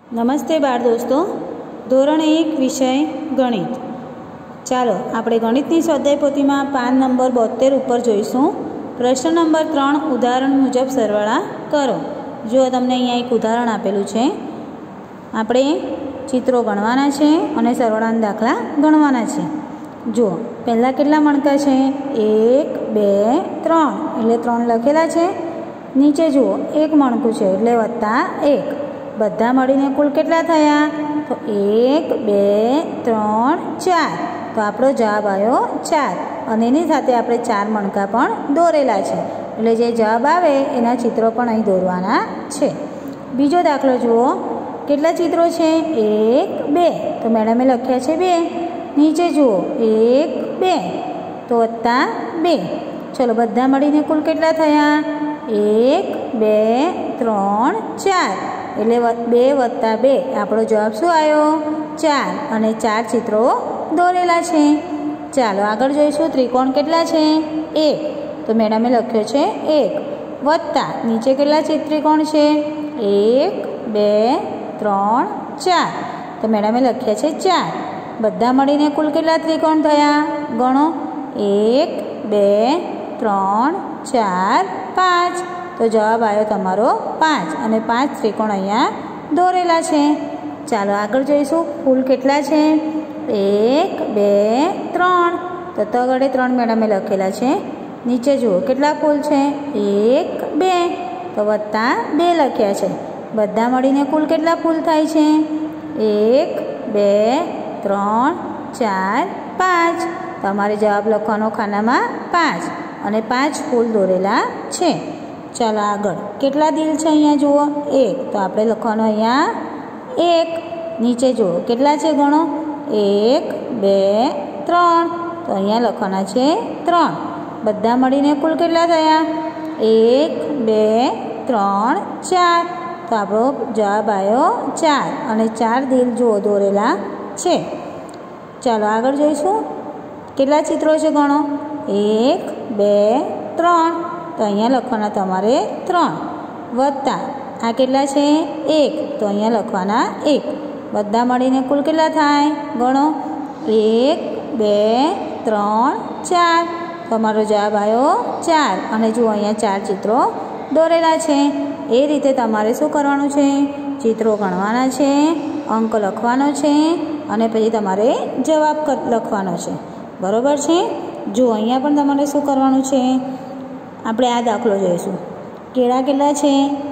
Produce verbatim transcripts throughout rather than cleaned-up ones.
નમસ્તે બાળ દોસ્તો, ધોરણ એક વિષય ગણિત. ચાલો આપણે ગણિતની સ્વાધ્યાય પોથીમાં પાન નંબર બોતેર ઉપર જોઈશું. પ્રશ્ન નંબર ત્રણ, ઉદાહરણ મુજબ સરવાળા કરો. જો તમને અહીંયા એક ઉદાહરણ આપેલું છે, આપણે ચિત્રો ગણવાના છે અને સરવાળાના દાખલા ગણવાના છે. જુઓ, પહેલાં કેટલા મણકા છે? એક, બે, ત્રણ, એટલે ત્રણ લખેલા છે. નીચે જુઓ, એક મણકું છે એટલે વત્તા એક. બધા મળીને કુલ કેટલા થયા? તો એક, બે, ત્રણ, ચાર. તો આપણો જવાબ આવ્યો ચાર. અને એની સાથે આપણે ચાર મણકા પણ દોરેલા છે, એટલે જે જવાબ આવે એના ચિત્રો પણ અહીં દોરવાના છે. બીજો દાખલો જુઓ, કેટલા ચિત્રો છે? એક, બે. તો મેડમે લખ્યા છે બે. નીચે જુઓ, એક, બે, તો વત્તા બે. ચલો, બધા મળીને કુલ કેટલા થયા? એક, બે, ત્રણ, ચાર. એટલે બે વત્તા બે, આપણો જવાબ શું આવ્યો? ચાર. અને ચાર ચિત્રો દોરેલા છે. ચાલો આગળ જોઈશું. ત્રિકોણ કેટલા છે? એક. તો મેડમે લખ્યો છે એક. વત્તા નીચે કેટલા ત્રિકોણ છે? એક, બે, ત્રણ, ચાર. તો મેડમે લખ્યા છે ચાર. બધા મળીને કુલ કેટલા ત્રિકોણ થયા? ગણો. એક, બે, ત્રણ, ચાર, પાંચ. તો જવાબ આવ્યો તમારો પાંચ. અને પાંચ ત્રિકોણ અહીંયા દોરેલા છે. ચાલો આગળ જોઈશું. ફૂલ કેટલા છે? એક, બે, ત્રણ. તો તગડે ત્રણ મેડમે લખેલા છે. નીચે જુઓ, કેટલા ફૂલ છે? એક, બે. તો વત્તા બે લખ્યા છે. બધા મળીને કુલ કેટલા ફૂલ થાય છે? એક, બે, ત્રણ, ચાર, પાંચ. તમારે જવાબ લખવાનો ખાનામાં પાંચ. અને પાંચ ફૂલ દોરેલા છે. ચાલો આગળ, કેટલા દિલ છે અહીંયા જુઓ? એક. તો આપણે લખવાનું અહીંયા એક. નીચે જુઓ, કેટલા છે? ગણો. એક, બે, ત્રણ. તો અહીંયા લખવાના છે ત્રણ. બધા મળીને કુલ કેટલા થયા? એક, બે, ત્રણ, ચાર. તો આપણો જવાબ આવ્યો ચાર. અને ચાર દિલ જુઓ દોરેલા છે. ચાલો આગળ જોઈશું. કેટલા ચિત્રો છે? ગણો. એક, બે, ત્રણ. તો અહીંયા લખવાના તમારે ત્રણ. વત્તા આ કેટલા છે? એક. તો અહીંયા લખવાના એક. બધા મળીને કુલ કેટલા થાય? ગણો. એક, બે, ત્રણ, ચાર. તો અમારો જવાબ આવ્યો ચાર. અને જુઓ, અહીંયા ચાર ચિત્રો દોરેલા છે. એ રીતે તમારે શું કરવાનું છે? ચિત્રો ગણવાના છે, અંક લખવાનો છે, અને પછી તમારે જવાબ લખવાનો છે. બરાબર છે? જુઓ, અહીંયા પણ તમારે શું કરવાનું છે? આપણે આ દાખલો જોઈશું. કેળા કેટલા છે?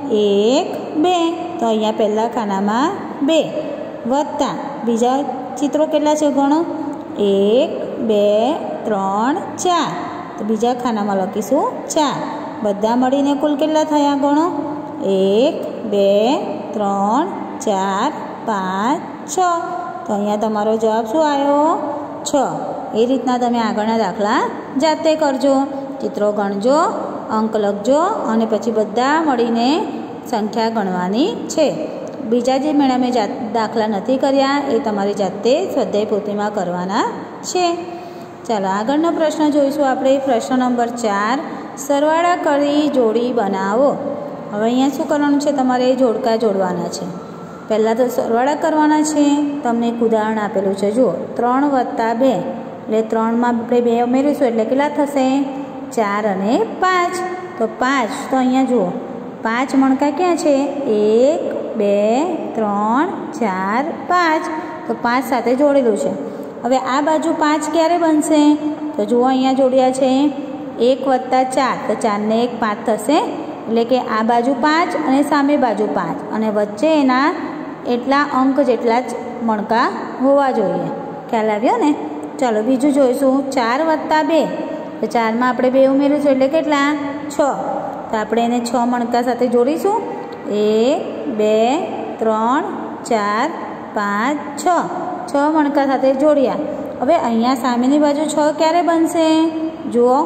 એક, બે. તો અહીંયા પહેલાં ખાનામાં બે. વત્તા બીજા ચિત્રો કેટલા છે? ગણો. એક, બે, ત્રણ, ચાર. તો બીજા ખાનામાં લખીશું ચાર. બધા મળીને કુલ કેટલા થયા? ગણો. એક, બે, ત્રણ, ચાર, પાંચ, છ. તો અહીંયા તમારો જવાબ શું આવ્યો? છ. એ રીતના તમે આગળના દાખલા જાતે કરજો. ચિત્રો ગણજો, અંક લખજો, અને પછી બધા મળીને સંખ્યા ગણવાની છે. બીજા જે મેડમે જાત દાખલા નથી કર્યા એ તમારી જાતે સ્વાધ્યાય પોથીમાં કરવાના છે. ચાલો આગળનો પ્રશ્ન જોઈશું આપણે. પ્રશ્ન નંબર ચાર, સરવાળા કરી જોડી બનાવો. હવે અહીંયા શું કરવાનું છે? તમારે જોડકા જોડવાના છે. પહેલાં તો સરવાળા કરવાના છે. તમને એક ઉદાહરણ આપેલું છે. જુઓ, ત્રણ વત્તા બે, એટલે ત્રણમાં આપણે બે ઉમેરીશું એટલે કેટલા થશે? ચાર અને પાંચ. તો પાંચ. તો અહીંયા જુઓ, પાંચ મણકા ક્યાં છે? એક, બે, ત્રણ, ચાર, પાંચ. તો પાંચ સાથે જોડેલું છે. હવે આ બાજુ પાંચ ક્યારે બનશે? તો જુઓ, અહીંયા જોડ્યા છે એક વત્તા ચાર. તો ચારને એક પાંચ થશે. એટલે કે આ બાજુ પાંચ અને સામે બાજુ પાંચ, અને વચ્ચે એના એટલા અંક જેટલા જ મણકા હોવા જોઈએ. ખ્યાલ આવ્યો ને? ચાલો બીજું જોઈશું. ચાર વત્તા બે. તો ચારમાં આપણે બે ઉમેરીશું એટલે કેટલા? છ. તો આપણે એને છ મણકા સાથે જોડીશું. એક, બે, ત્રણ, ચાર, પાંચ, છ. છ મણકા સાથે જોડ્યા. હવે અહીંયા સામેની બાજુ છ ક્યારે બનશે? જુઓ,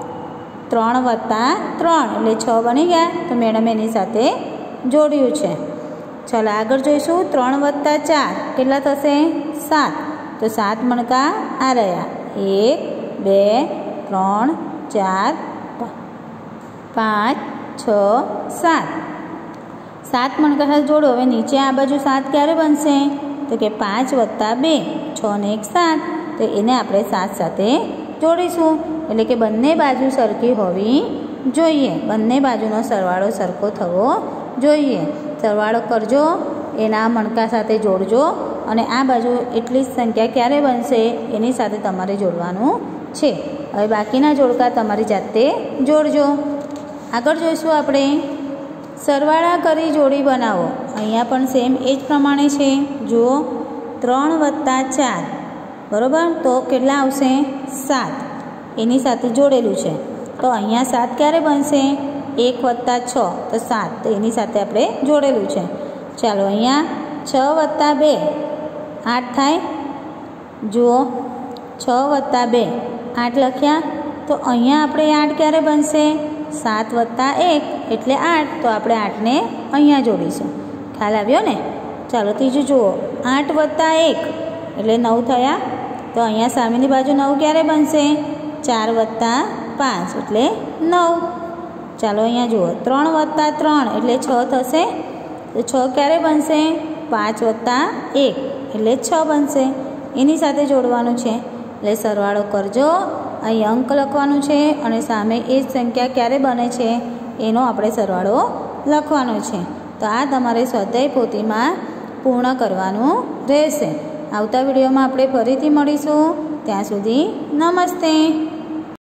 ત્રણ વત્તા ત્રણ એટલે છ બની ગયા. તો મેડમ એની સાથે જોડ્યું છે. ચાલો આગળ જોઈશું. ત્રણ વત્તા ચાર કેટલા થશે? સાત. તો સાત મણકા આ રહ્યા. એક, બે, ત્રણ, ચાર, પાંચ, છ, સાત. સાત મણકા સાથે જોડો. હવે નીચે આ બાજુ સાત ક્યારે બનશે? તો કે પાંચ વત્તા બે, છ ને એક સાત. તો એને આપણે સાત સાથે જોડીશું. એટલે કે બંને બાજુ સરખી હોવી જોઈએ, બંને બાજુનો સરવાળો સરખો થવો જોઈએ. સરવાળો કરજો, એના મણકા સાથે જોડજો અને આ બાજુ એટલી જ સંખ્યા ક્યારે બનશે એની સાથે તમારે જોડવાનું છે. હવે બાકીના જોડકા તમારી જાતે જોડજો. આગળ જોઈશું આપણે સરવાળા કરી જોડી બનાવો. અહીંયા પણ સેમ એ જ પ્રમાણે છે. જુઓ, ત્રણ વત્તા ચાર બરાબર, તો કેટલા આવશે? સાત. એની સાથે જોડેલું છે. તો અહીંયા સાત ક્યારે બનશે? એક વત્તા છ, તો સાત. તો એની સાથે આપણે જોડેલું છે. ચાલો, અહીંયા છ વત્તા બે આઠ થાય. જુઓ, છ વત્તા બે આઠ લખ્યા. તો અહીંયા આપણે આઠ ક્યારે બનશે? સાત વત્તા એક એટલે આઠ. તો આપણે આઠને અહીંયા જોડીશું. ખ્યાલ આવ્યો ને? ચાલો, ત્રીજું જુઓ, આઠ વત્તા એક એટલે નવ થયા. તો અહીંયા સામેની બાજુ નવ ક્યારે બનશે? ચાર વત્તા પાંચ એટલે નવ. ચાલો, અહીંયા જુઓ, ત્રણ વત્તા ત્રણ એટલે છ થશે. તો છ ક્યારે બનશે? પાંચ વત્તા એક એટલે છ બનશે. એની સાથે જોડવાનું છે. એટલે સરવાળો કરજો, અહીં અંક લખવાનું છે અને સામે એ જ સંખ્યા ક્યારે બને છે એનો આપણે સરવાળો લખવાનો છે. તો આ તમારે સ્વાધ્યાય પોથીમાં પૂર્ણ કરવાનું રહેશે. આવતા વિડીયોમાં આપણે ફરીથી મળીશું. ત્યાં સુધી નમસ્તે.